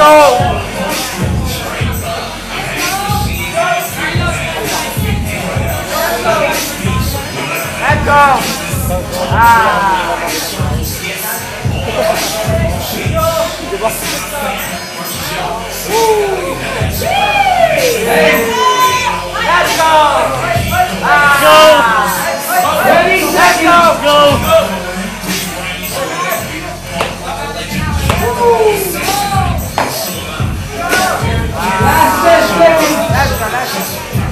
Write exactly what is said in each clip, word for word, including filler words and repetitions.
Let's go. Ah. Let's go. Ah. Ready? Let's go. Go. Last ten seconds. Let's go. Let's go.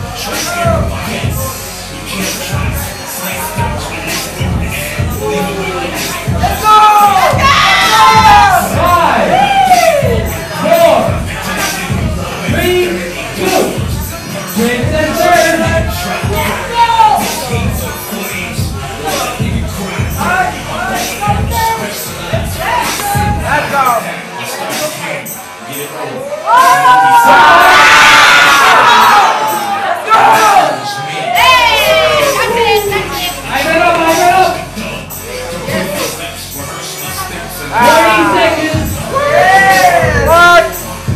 Let's go! Five, four, three, two, twins and turn. Let's go! Let's go! thirty seconds. What?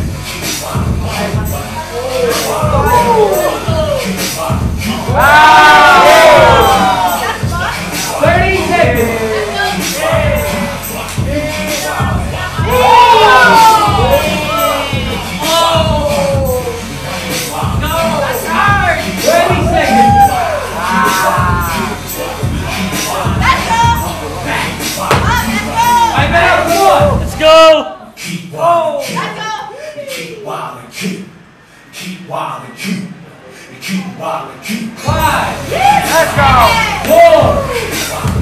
thirty seconds. thirty seconds. Let's go! Keep wild, keep wild and keep, keep wild and keep, keep wild and keep. Five. Let's go. Four.